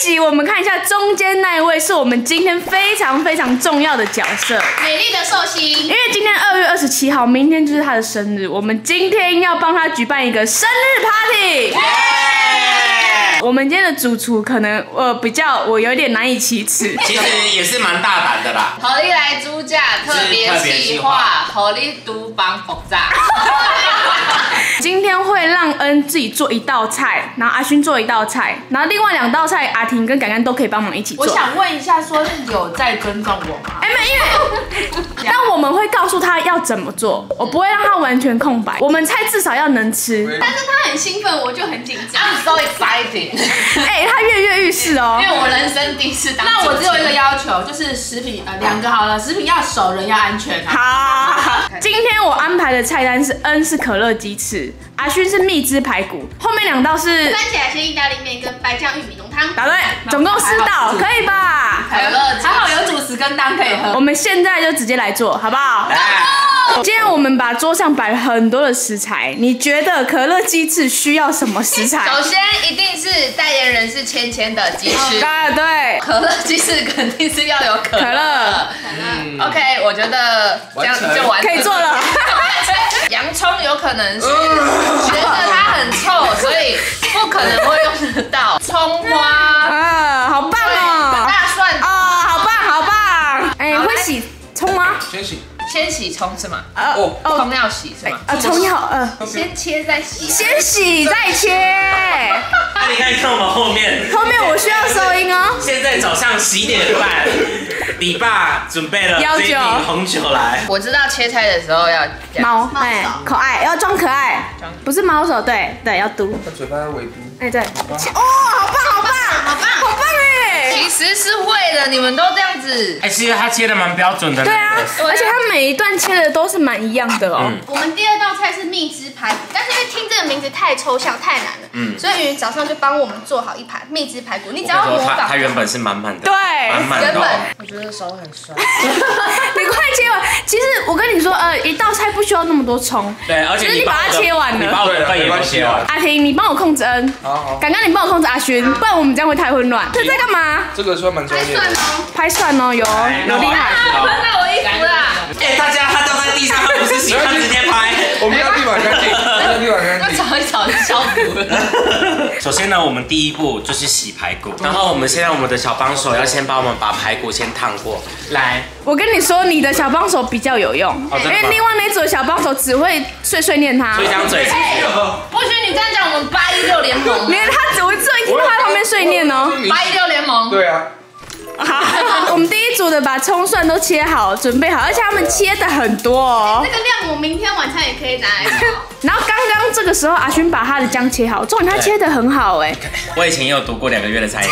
一集我们看一下中间那一位是我们今天非常非常重要的角色， 美丽的寿星。 因为今天2月27号，明天就是他的生日，我们今天要帮他举办一个生日 party。我们今天的主厨可能我有点难以启齿， 其实也是蛮大胆的啦。 合力来猪价特别企划，合力都帮复杂。 今天会让恩自己做一道菜，然后阿勋做一道菜，然后另外2道菜阿婷跟敢敢都可以帮忙一起做。 我想问一下，说有在尊重我吗？ 没有，但我们会告诉他要怎么做，我不会让他完全空白。我们菜至少要能吃。 但是他很兴奋，我就很紧张。 I'm so excited。 他跃跃欲试哦。 因为我人生第一次当。 那我只有一个要求，就是食品2个好了，食品要熟，人要安全。 好，今天我安排的菜单是恩是可乐鸡翅，阿勋是蜜汁排骨，后面2道是番茄海鲜意大利面跟白酱玉米浓汤。 答对，总共4道，可以吧？ 还好有主食跟汤可以喝。 我们现在就直接来做，好不好？今天我们把桌上摆了很多的食材，你觉得可乐鸡翅需要什么食材？ 首先一定是代言人是芊芊的鸡翅， 对， 可乐鸡翅肯定是要有可乐。OK， 我觉得这样就完成， 可以做了。 洋葱有可能是觉得它很臭，所以不可能会用得到。葱花， 好棒哦！ 大蒜， 好棒，好棒！会洗葱吗？ 先洗葱是吗？葱要洗是吗？ 葱要先切再洗。 先洗再切。 那你看我们后面我需要收音哦。 现在早上11点半，李爸准备了这一瓶红酒来。 我知道切菜的时候要猫可爱，要装可爱，不是猫手，对，要嘟。 他嘴巴要围嘟。 对。好棒其实是会的，你们都这样子。 其实他切的蛮标准的。 对啊，而且他每一段切的都是蛮一样的哦。 我们第2道菜是蜜汁排骨，但是因为听这个名字太抽象太难了，所以云早上就帮我们做好一盘蜜汁排骨。你只要模仿。 他原本是满满的。 对， 满满的。 我觉得手很酸。 你快切完。其实我跟你说，一道菜不需要那么多葱。 对，而且你把它切完了。 你把我的饭也都切完。 阿婷，你帮我控制恩。 好。 刚刚你帮我控制阿勋，不然我们这样会太混乱。这在干嘛？ 这个算蛮专业的。 拍蒜哦，有厉害。 喷到我衣服啦！ 大家他掉在地上，他不是喜欢直接拍。 我们要地板干净， 那炒一炒就消毒了。 首先呢，我们第一步就是洗排骨，然后我们现在我们的小帮手要先帮我们把排骨先烫过来。 我跟你说，你的小帮手比较有用，因为另外那组的小帮手只会碎念他。 所以张嘴。 不许你这样讲，我们816联盟。 没有，他只会这一听他在旁边碎念哦。 816联盟。 对啊。 好，我们第一组的把葱蒜都切好，准备好，而且他们切的很多哦。 这个量我明天晚餐也可以拿来炒。 然后刚刚这个时候，阿勋把他的姜切好，重点他切的很好哎。 我以前也有读过2个月的餐饮。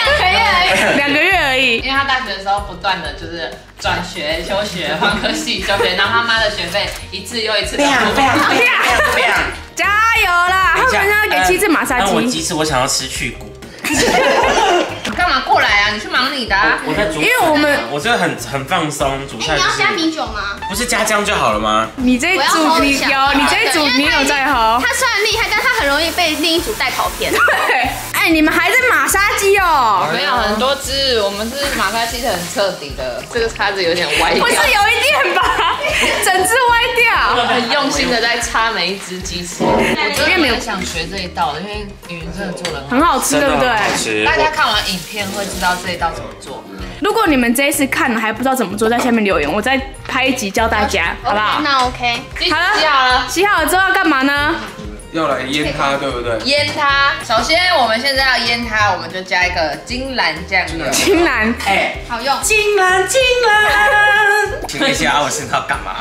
2个月而已。 因为他大学的时候不断的就是转学、休学、换科系、休学，然后他妈的学费一次又一次的付。 加油啦！他们要给鸡翅马杀鸡。 我鸡翅我想要吃去骨。 干嘛过来啊？你去忙你的啊！ 我在煮， 因为我真的很放松，煮菜。 你要加米酒吗？ 不是加姜就好了吗？ 你这一组你这一组你有在喝。 他虽然厉害，但他很容易被另一组带跑偏。 对，你们还在马杀鸡哦？ 没有很多只，我们是马杀鸡是很彻底的，这个叉子有点歪掉。 不是有一点吧？整只歪掉。 很用心的在插每一只鸡翅。我真的没有想学这一道的，因为云真的做的很好吃，对不对？ 大家看完影片会知道这一道怎么做。 如果你们这一次看了还不知道怎么做，在下面留言，我再拍一集教大家，好不好？ 那 OK。 好了，洗好了之后要干嘛呢？ 要来腌它，对不对？ 腌它，首先我们现在要腌它，我们就加一个金兰酱油。 金兰， 好用。 金兰。请问一下，我现在要干嘛？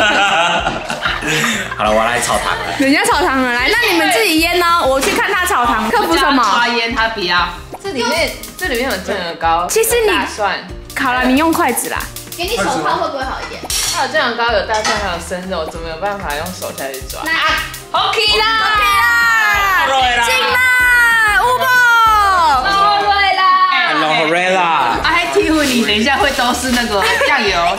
好了，我要来炒糖了。 人家炒糖了，来，那你们自己腌哦，我去看他炒糖。克服什么？ 抓腌他不要。这里面有酱油膏， 其实你大蒜。 好了，你用筷子啦。 给你手套会不会好一点？ 它有酱油膏，有大蒜，还有生肉，怎么有办法用手下去抓？OK 啦， 进啦，乌宝， 弄会啦， 弄会啦。 还提醒你，等一下会都是那个酱油。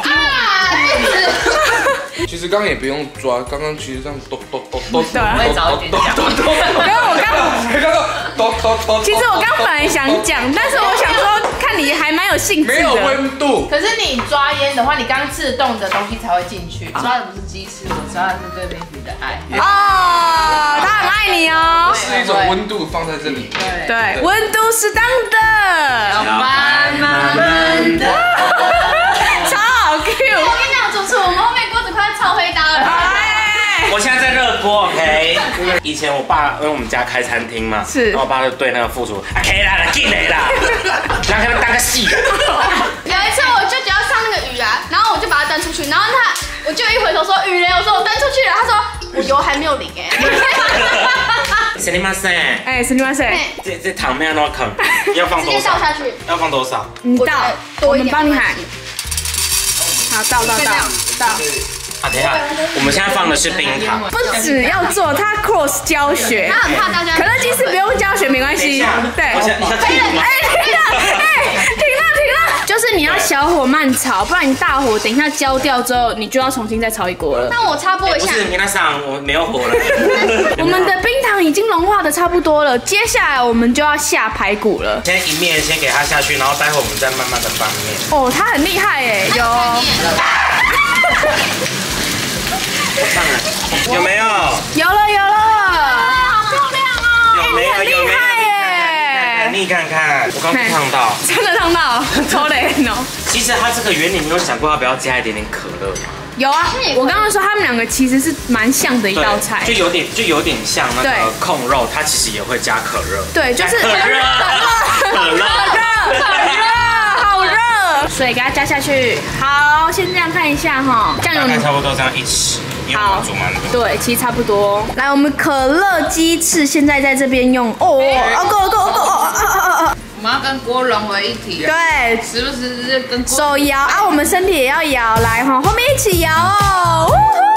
其实刚刚也不用抓，刚刚其实这样咚咚咚咚， 对， 会早一点讲。 因为我刚咚咚其实我刚本来想讲，但是我想说看你还蛮有兴致的。 没有温度。 可是你抓烟的话，你刚刺动的东西才会进去。抓的不是鸡翅，我抓的是对妹子的爱。 哦，他很爱你哦。 是一种温度放在这里。 对，温度适当的， 慢慢的。 超好 Q。 我跟你讲，主厨，我们后面锅子快超黑搭了。 我现在在热锅 ，OK。以前我爸因为我们家开餐厅嘛， 是， 然后我爸就对那个副厨，可以啦，进来啦，让他们当个戏。 有一次我舅舅要上那个鱼啊，然后我就把它端出去，然后我舅一回头说鱼嘞，我说我端出去了，他说我油还没有淋哎。 すみません。 哎，すみません。 这糖没有那么坑，要放多少？ 直接倒下去。 要放多少？ 你倒，我们帮你喊。好，倒。 啊，等一下，我们现在放的是冰糖。 不只要做，他 cross 教学。 他很怕大家。 可乐鸡翅不用教学没关系。对。 你要停吗？ 停了，就是你要小火慢炒，不然你大火等一下焦掉之后，你就要重新再炒一锅了。 那我插播一下。 不是，你那上我没有火了。 我们的冰糖已经融化的差不多了，接下来我们就要下排骨了。 先一面先给它下去，然后待会我们再慢慢的翻面。 哦，他很厉害哎，有。 有没有？ 有了， 好漂亮哦！ 有没有？ 很厉害耶！ 你看看，我刚烫到， 真的烫到，超雷哦。 其实它这个原理，你有想过要不要加一点点可乐吗？ 有啊，我刚刚说他们两个其实是蛮像的一道菜， 就有点像那个控肉，它其实也会加可乐。 对，就是可热， 好热，水给它加下去。好，先这样看一下哈，酱油大概差不多这样1匙，因为我们煮蛮多。 对，其实差不多。来，我们可乐鸡翅现在在这边用够。 我们要跟锅融为一体。 对， 时不时是跟锅手摇啊，我们身体也要摇，来哈，后面一起摇哦。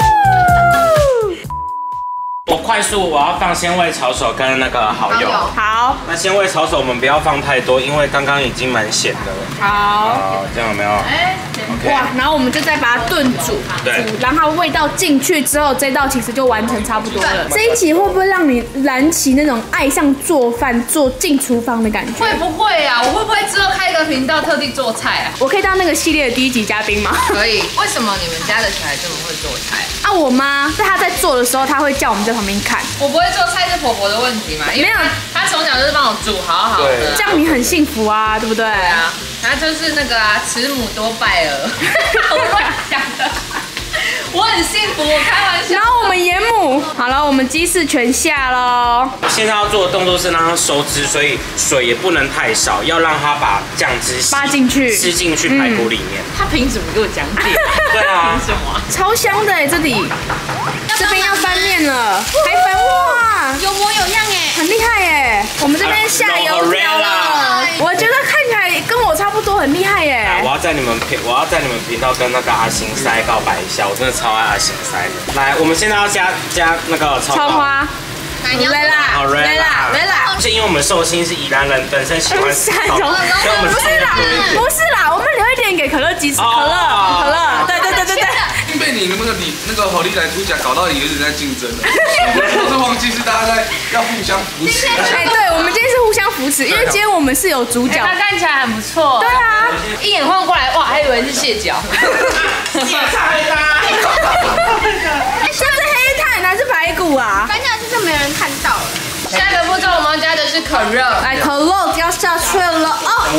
我要放鲜味炒手跟那个蚝油。 好， 那鲜味炒手我们不要放太多，因为刚刚已经蛮咸的了。 好， 这样有没有？ 哇，然后我们就再把它炖煮，让它味道进去之后，这道其实就完成差不多了。这一集会不会让你燃起那种爱上做饭、进厨房的感觉？ 会不会啊？我会不会之后开一个频道特地做菜啊？ 我可以当那个系列的第1集嘉宾吗？ 可以。为什么你们家的小孩这么会做菜？ 啊，我妈在她在做的时候，她会叫我们在旁边看。 我不会做菜是婆婆的问题嘛？因为她从小就是帮我煮好好的， 这样你很幸福啊，对不对？ 对啊，她就是那个慈母多败儿，我乱讲的。我很幸福，我开玩笑。 然后我们盐母好了，我们鸡翅全下喽。 现在要做的动作是让它收汁，所以水也不能太少，要让它把酱汁扒进去， 吃进去排骨里面。 他凭什么给我讲解？ 对啊， 凭什么？ 超香的哎，这里这边要翻面了，还翻哇， 有模有样哎， 很厉害哎。我们这边下油条了，我觉得看起来跟我差不多，很厉害耶。 我要在你们频道跟那个阿星塞告白一下，我真的超爱阿星塞的。来，我们现在要加那个葱花。来啦！ 是因为我们寿星是宜兰人，本身喜欢吃葱，所以我们不是啦，我们留一点给可乐鸡翅，可乐，对。 被你那个好利来出甲搞到有点在竞争了，我是忘记是大家在要互相扶持。 哎，对，我们今天是互相扶持，因为今天我们是有主角。 他看起来很不错。 对啊， 一眼晃过来，哇，还以为是蟹脚。 蟹菜啦！ 这是黑炭还是排骨啊？ 翻下去就没人看到了。 下一个步骤我们要加的是可乐， 来，可乐要下去了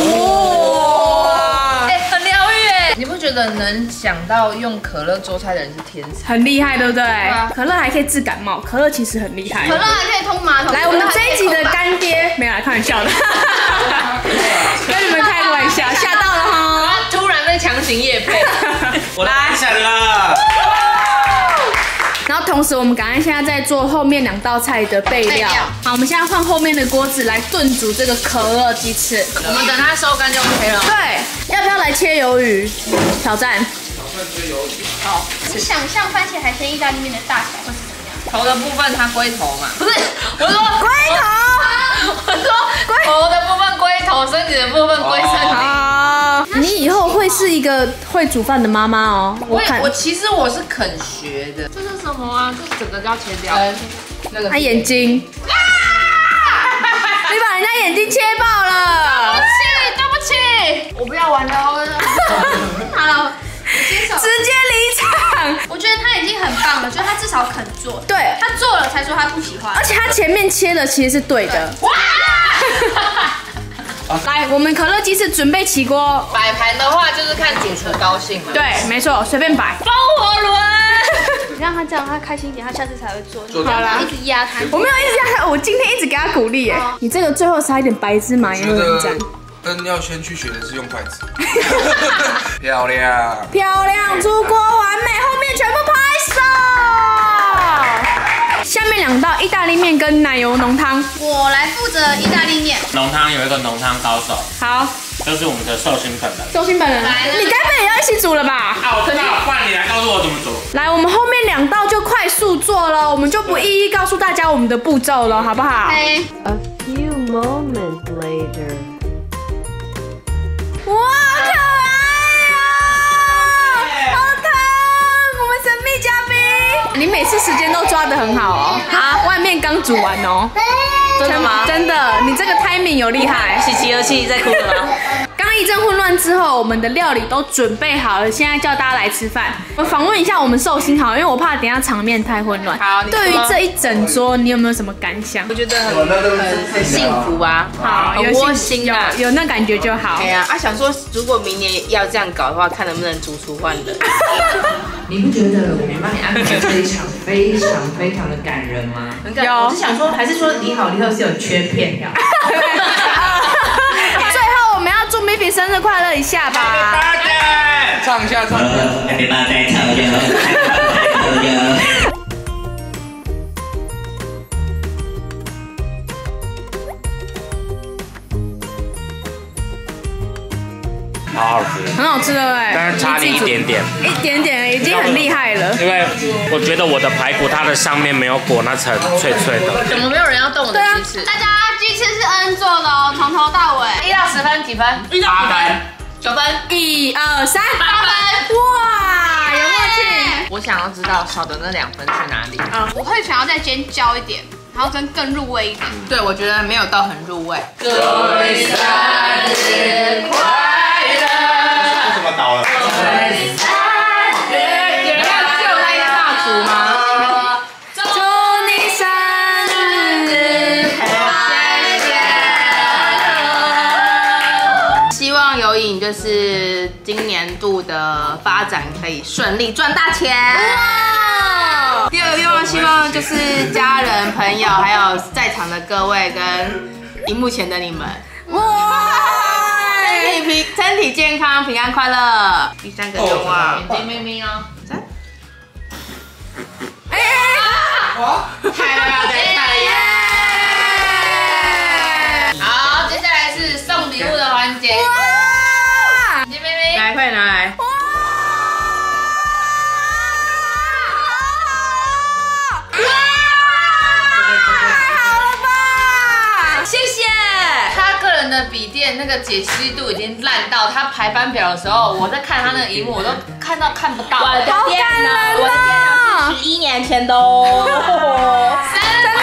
哦！ 哎，很疗愈哎！你不觉得能想到用可乐做菜的人是天才？ 很厉害，对不对？可乐还可以治感冒，可乐其实很厉害。 可乐还可以通马桶。 来，我们这一集的干爹没有来开玩笑的，跟你们开个玩笑，吓到了哈！ 突然被强行业配， 我来闪了。 然后同时，我们赶快现在在做后面2道菜的备料。好，我们现在换后面的锅子来炖煮这个可乐鸡翅。 我们等它收干就 OK 了。 对，要不要来切鱿鱼？挑战。 好，你想象番茄海鲜意大利面的大小会是怎么样？ 头的部分它龟头嘛，不是，我说龟头， 我说头的部分龟头，身体的部分龟身体。 好，你以后会是一个会煮饭的妈妈哦。 我其实我是肯学的。这是什么啊？这整个都要切掉。 他眼睛。你把人家眼睛切爆了。 对不起，我不要玩了。 好了，接手。 直接离场。 我觉得他已经很棒了，就是他至少肯做。 对， 他做了才说他不喜欢。 而且他前面切的其实是对的。哇！来，我们可乐鸡翅准备起锅。 摆盘的话就是看主厨高兴嘛。 对，没错，随便摆。 风火轮。 你让他这样，他开心一点，他下次才会做。 好啦， 一直压他。 我没有一直压他，我今天一直给他鼓励耶。你这个最后撒一点白芝麻也会很赞。 恩要先去学的是用筷子。漂亮。 漂亮，出锅完美，后面全部拍手。下面2道意大利面跟奶油浓汤， 我来负责意大利面。 浓汤有一个浓汤高手， 好， 就是我们的寿星本人。 寿星本人，你该不会也要一起煮了吧？ 啊，我知道，不然你来告诉我怎么煮。 来，我们后面2道就快速做了，我们就不一一告诉大家我们的步骤了，好不好？ A few moments later. 哇，好可爱哦！好疼！我们神秘嘉宾，你每次时间都抓得很好哦。啊，外面刚煮完哦。 真的吗？ 真的，你这个 timing 有厉害。 喜极而泣，在哭了吗？ 刚一阵混乱之后，我们的料理都准备好了，现在叫大家来吃饭。我访问一下我们寿星好了，因为我怕等一下场面太混乱。 好， 对于这一整桌，你有没有什么感想？ 我觉得很幸福啊， 好， 很窝心啊， 有那感觉就好。 哎呀，想说如果明年要这样搞的话，看能不能主厨换人。 你不觉得我们帮你安排这一场非常的感人吗？ 有， 我是想说，还是说你好是有缺片呀？ 最后我们要祝 Miffy 生日快乐一下吧！ 唱一下，唱一下。 Happy birthday to you, happy birthday to you. 好好吃， 很好吃的哎， 但是差你一点点， 一点点已经很厉害了。 因为我觉得我的排骨它的上面没有裹那层脆脆的。 怎么没有人要动我的鸡翅？ 大家鸡翅是恩做的哦，从头到尾。 1到10分几分 8分 ？9分。 1、2、3，8分。哇，有默契。 我想要知道少的那2分去哪里？ 我会想要再煎焦一点，然后更入味一点。 对，我觉得没有到很入味。祝你生日快乐！ 为什么倒了？ 有人要救那个蜡烛吗？ 祝你生日快乐！ 希望有影就是今年度的发展可以顺利赚大钱。第二个愿望，希望就是家人、朋友，还有在场的各位跟荧幕前的你们，身体健康、平安快乐。第3个愿望，眼睛眯眯哦。太了，好，接下来是送礼物的环节。眼睛眯眯，来，快点拿来。谢谢。他个人的笔电那个解析度已经烂到，他排班表的时候，我在看他那个荧幕，我都看不到。我的好感人哦！ 是11年前的哦。生日